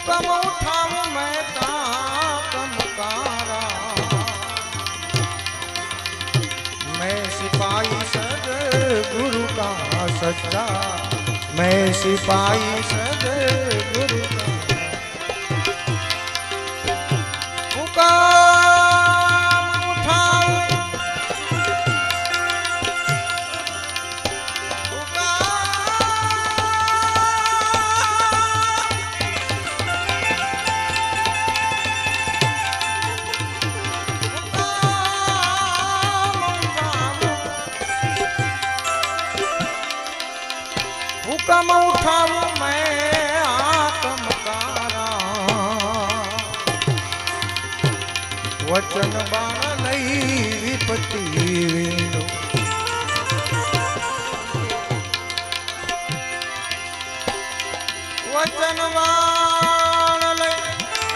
हुक्म उठाऊं मैं कमकारा, मैं सिपाही सद्गुरु का सच्चा, मैं सिपाही सद्गुरु का हुक्म उठाऊं मैं आत्मकारा, वचन बाण नहीं विपत्ति विंदो, वचन बाण लई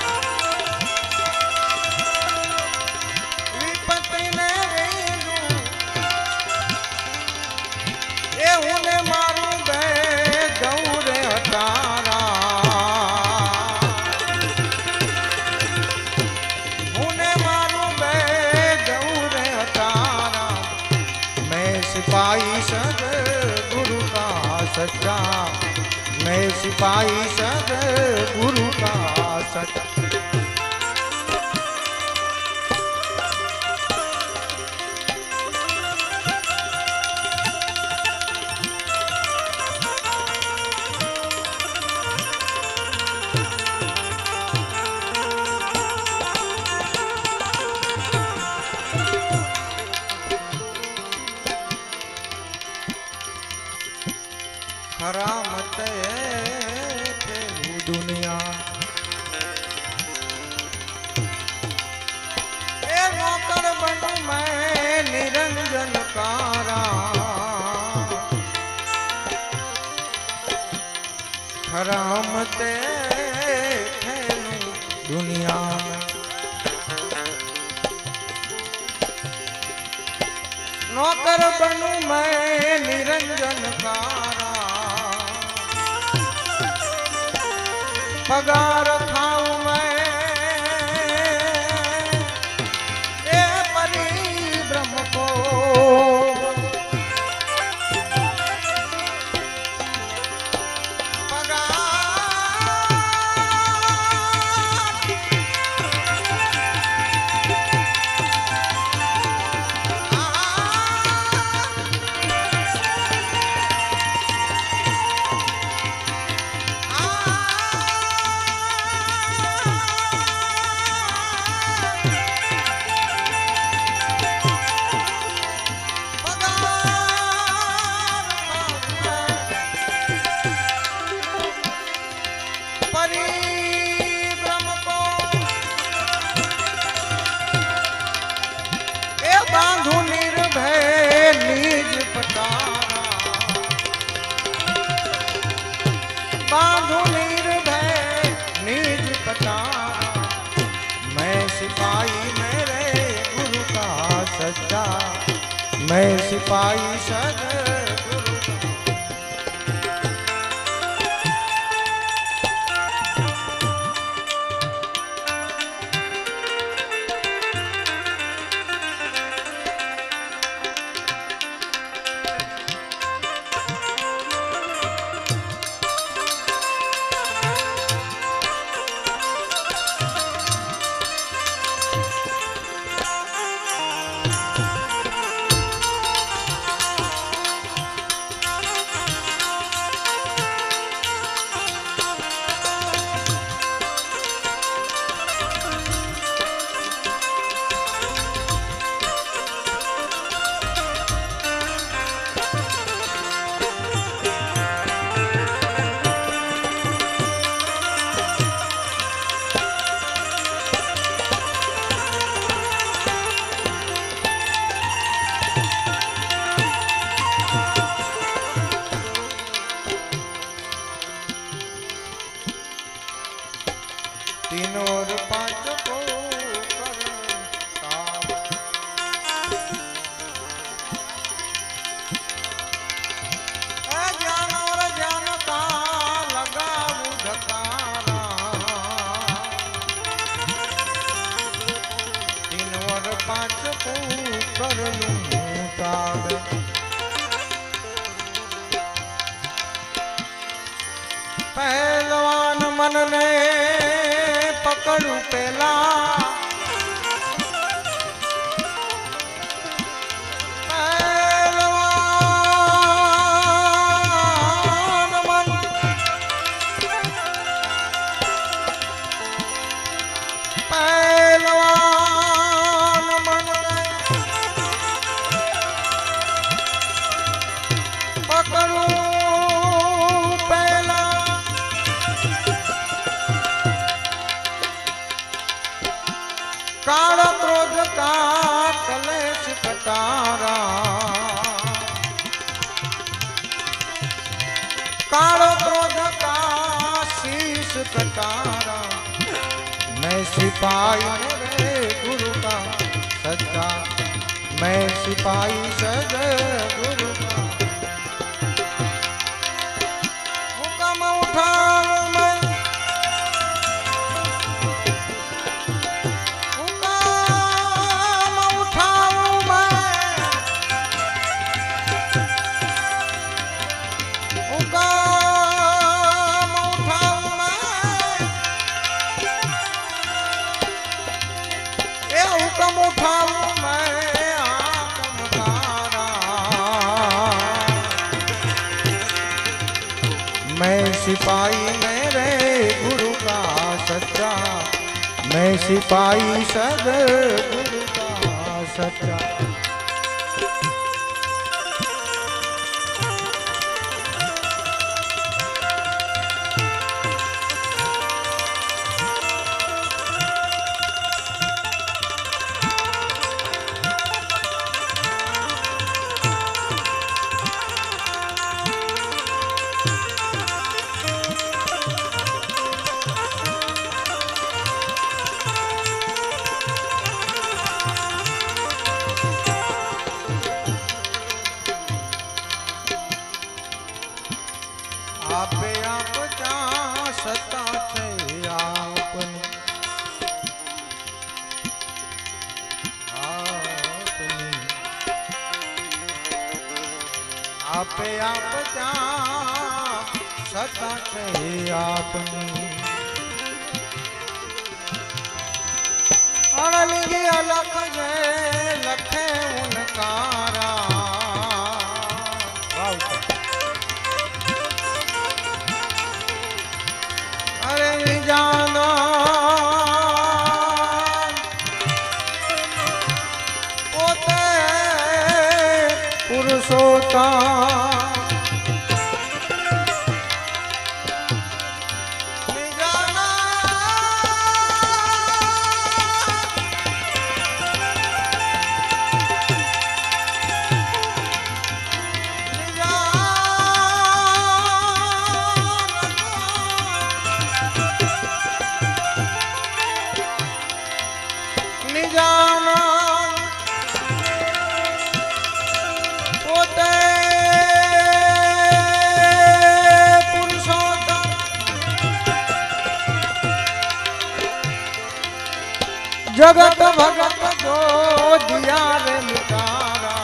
विपत्ति ने विंदो, ए उन्हें मारूं बे गौरे हटारा, उन्हें मारूं बे गौरे हटारा, मैं सिपाही सद्गुरु का सच्चा, मैं सिपाही सद्गुरु का सच्चा। खरा मत दुनिया ए नौकर बनूं मैं निरंजन कारा, खरा मत दुनिया में नौकर बनूं मैं निरंजन कारा, पगार खाऊं मैं ए परी ब्रह्म को, बांधु निर्भय निज पटारा, बांधु निर्भय निज पटारा, मैं सिपाही मेरे गुरु का सच्चा, मैं सिपाही सद्गुरु का। सकूं कर लूं ताग। पहलवान मन ने पकड़ू पेला, काल क्रोध का कलेश कटारा, काल क्रोध का शीश कटारा। मैं सिपाही मेरे गुरु का सच्चा, मैं सिपाही सदगुरु का। हुक्म उठाऊं मैं, हुक्म उठाऊं मैं आत्म तारा। मैं सिपाही मेरे गुरु का सच्चा, मैं सिपाही सदगुरु का सच्चा। आपे आप जा सता छे आपनी, आपनी आपे आप जा सता छे आपनी। अड़लिंगी अलग जे लखे उनकारा। अरे जाना पोते पुरुषोत्तम, जाना पोते पुरुषोत्तम। जगत भगत जो दिया रे मिटारा।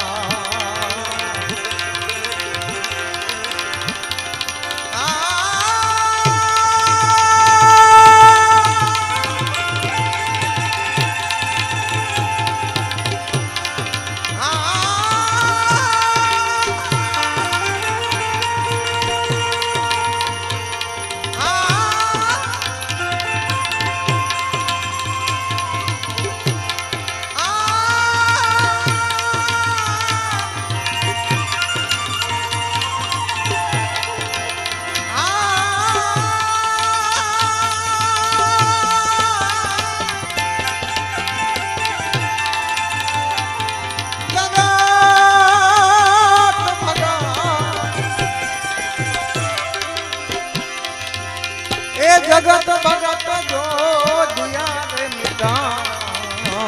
जगत भगत जो दिया रे मिटारा।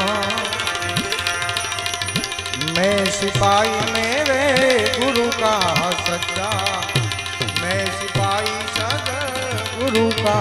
मैं सिपाही मेरे गुरु का सच्चा, मैं सिपाही सदगुरु का।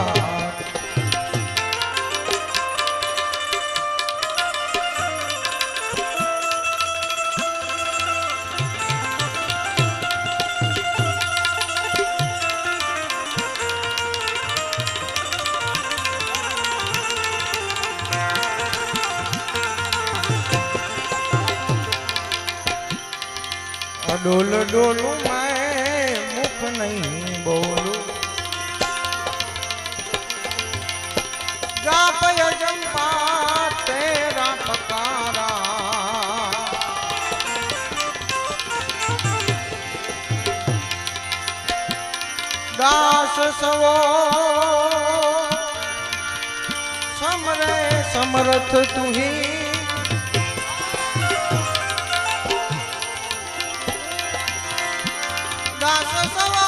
डोल डोलू मैं मुख नहीं बोलू जाप यजम्पा तेरा पकारा दास सवो समरे समर्थ तू ही दास सवो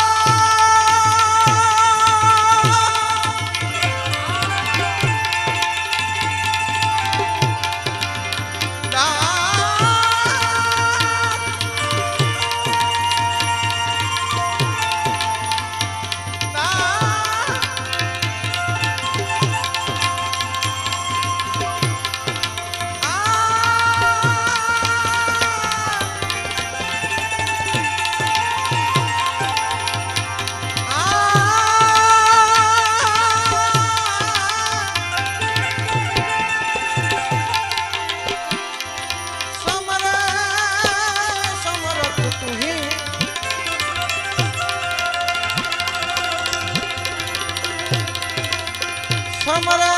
समरे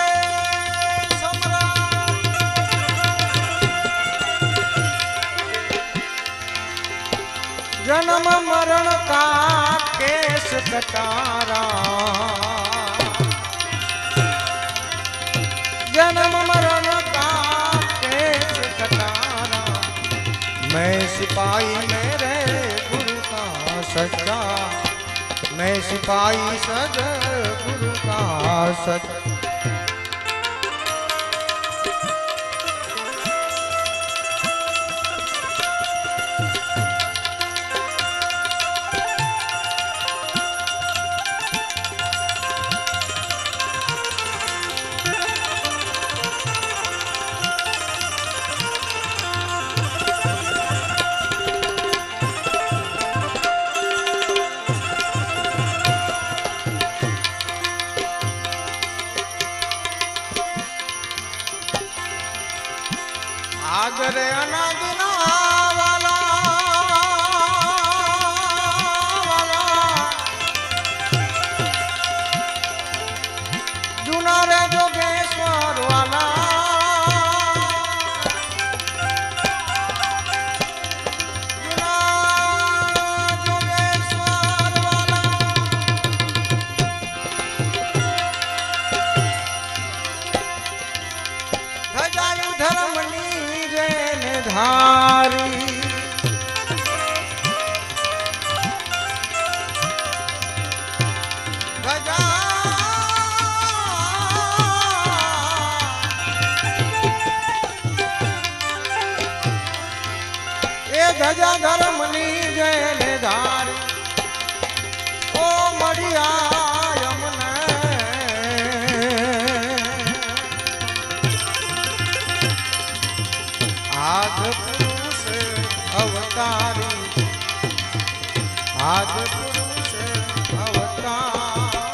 समरा जन्म मरण का केस कटारा जन्म मरण का केस कटारा मैं सिपाही मेरे गुरु का सच्चा मैं सिपाही सद गुरु का सच आदरे अनादिना वाला वाला जुना रे जोगेश्वर वाला जुना जोगेश्वर वाला धजायु धर्मनी धारी गजा ए गजा धर्मनी जैन धारी ओ मड़िया यमुना आद पुरुष अवतारी आद पुरुष अवतार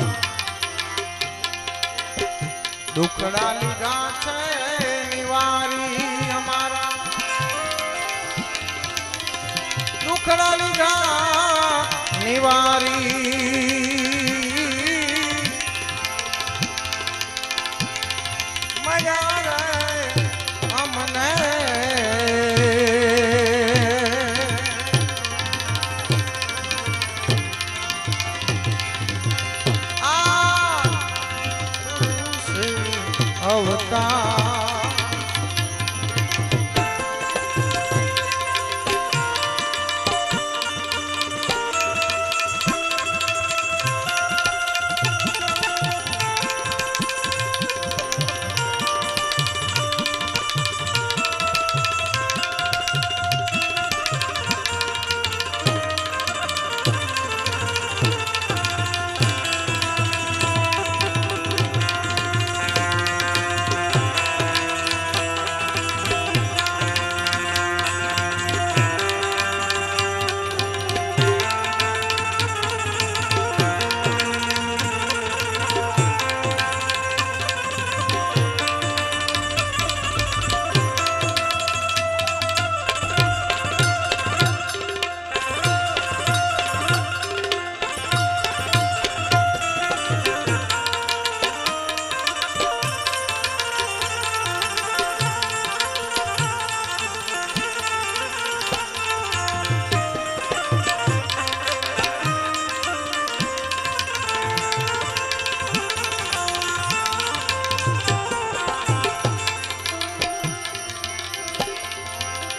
दुखड़ा लीधा छे निवारी हमारा दुखड़ा लीधा निवारी मजा रे हमने अवतार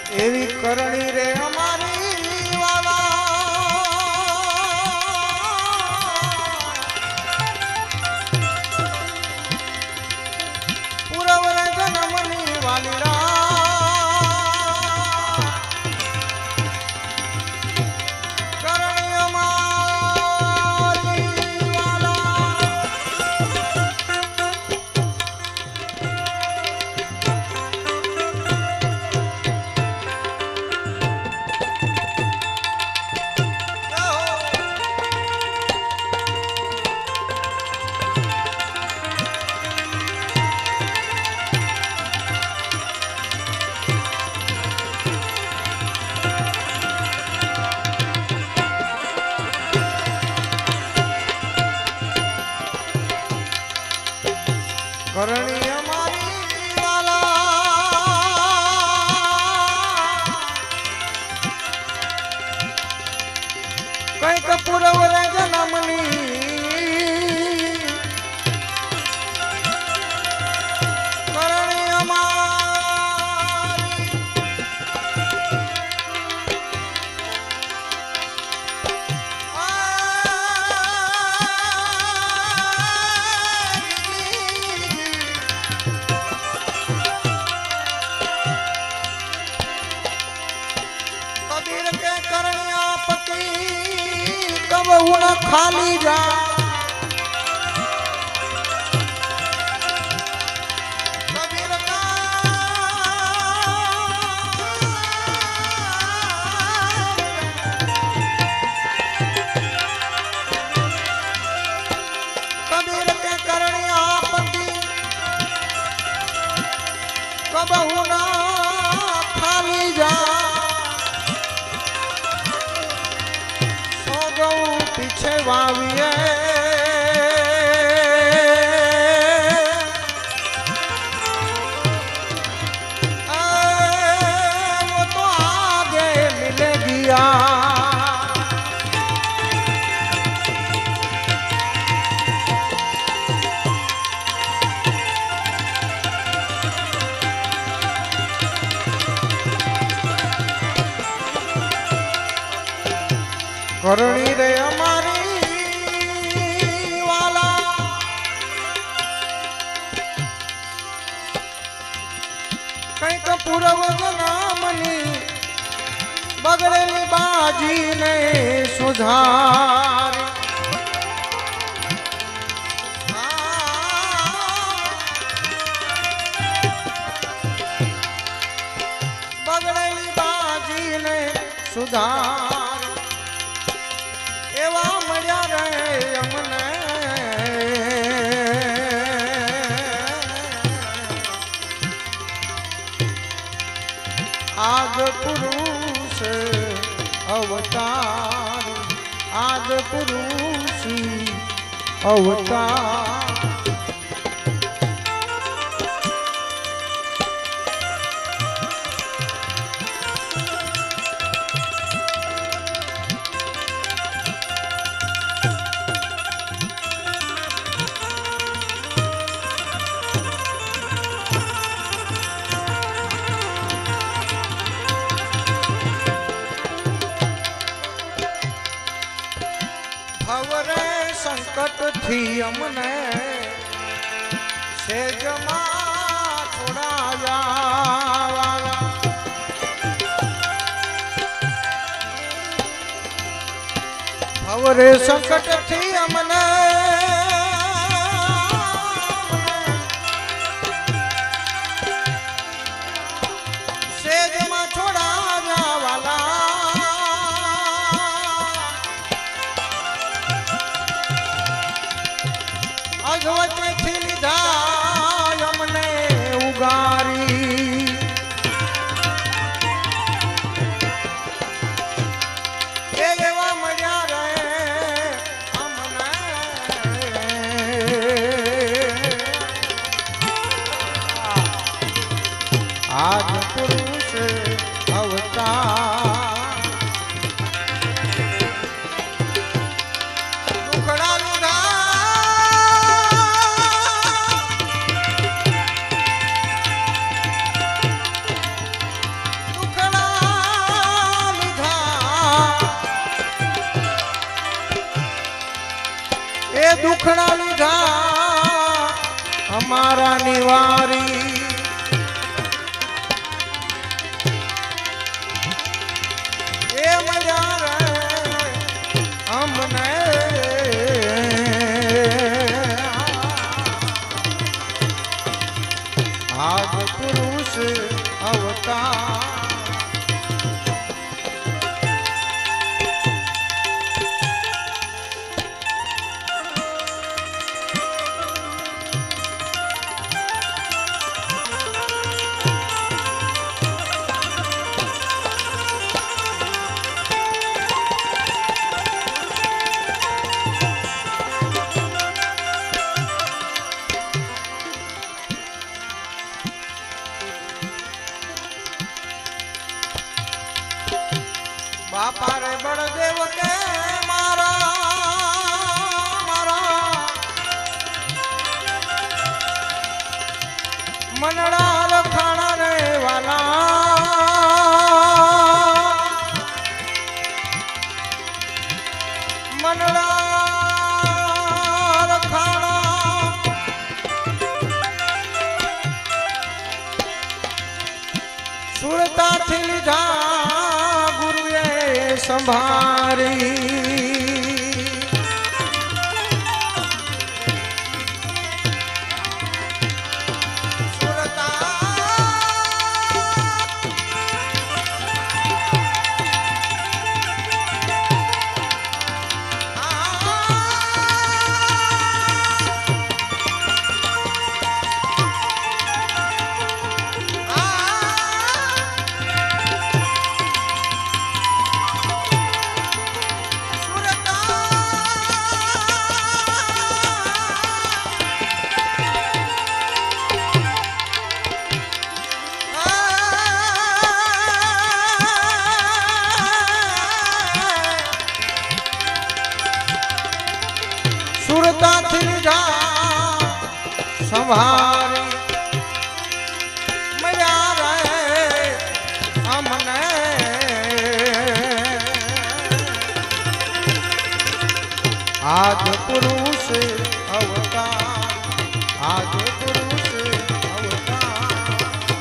એવી કરણી રે અમારી વાલા પૂરવરે જન્મની વાલીડા કરણી અમારી કરણી અમારી વાલા કઈક પૂરવરે જન્મની કરણી અમારી कबीर के करनिया पति कब न खाली जा कबीर का कबीर के करनिया पति कब न खाली जा पीछे वाविए वो तो आगे मिले गया करणी रे અમારી વાલા કઈક પૂરવ નામની બગડેલી બાજીને સુધાર બગડેલી બાજીને સુધાર એવા મળ્યા રહે અમને આદ પુરુષ અવતાર આદ પુરુષ અવતાર ભવરે સંકટ થી અમને સેજમાં છોડાયા ભવરે સંકટ થી અમને સેજમાં છોડાયા વાલા અગવતથી લીધા અમને ઉગારી એ એવા મળ્યા રહે અમને दुखड़ा लीधा हमारा निवारी ये मजा हमने आज पुरुष अवतार बापा रे बड़देव के मारा मारा मनड़ा लखाना रे वाला मनड़ा लखाना सुरता थी लीधा संभारी सुरता सुरता थी जा संभारी मैया रे हमने आज पुरुष अवतार आज पुरुष अवतार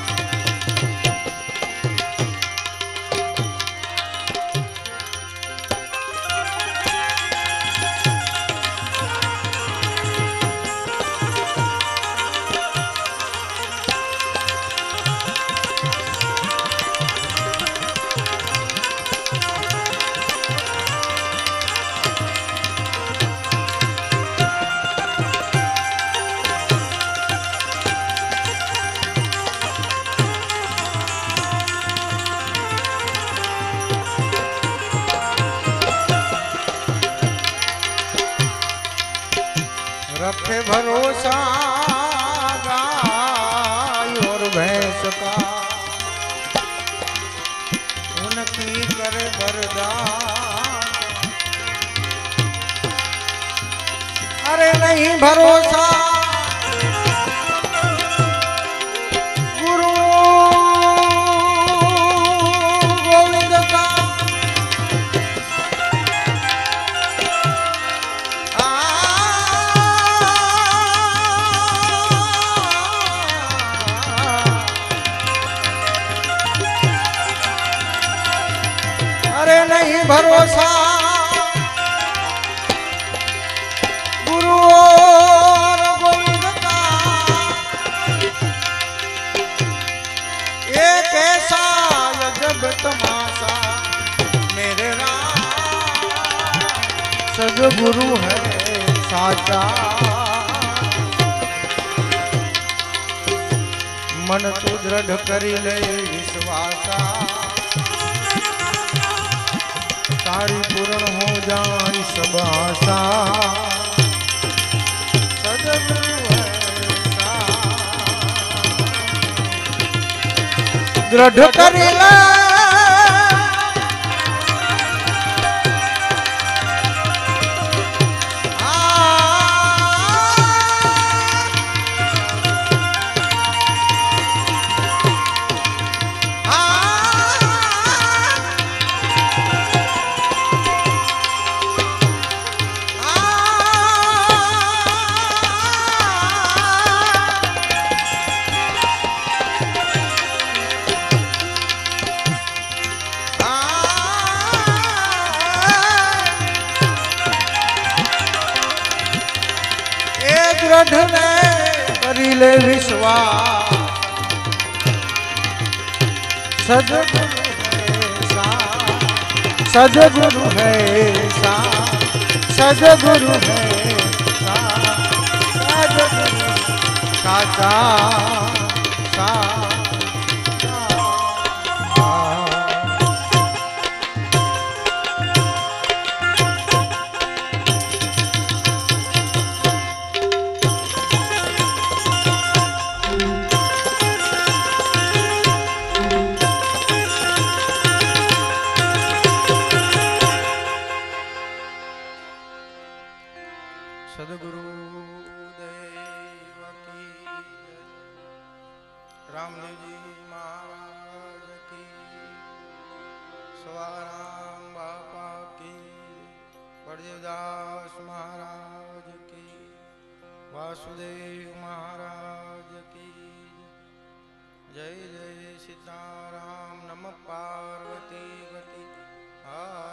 रखे भरोसा गाय और भैंस का उनकी करे बरदान अरे नहीं भरोसा गुरु गोविंद का अरे नहीं भरोसा गुरु और गोविंद का एक ऐसा जब तमाशा मेरे राम सदगुरु है साचा मन तू दृढ़ करी ले विश्वासा सारी पूर्ण हो जाए सब आशा सदगुरु है दृढ़ करी ले દ્રઢ ને કરી લે વિશ્વાસ સદગુરુ सदगुरु है सा सदगुरु है सा सदगुरु साचा सा सदगुरु देव की रामदेव जी महाराज की सवाराम बापा की बड़देवदास महाराज की वासुदेव महाराज की जय जय सीताराम नमः पार्वती गति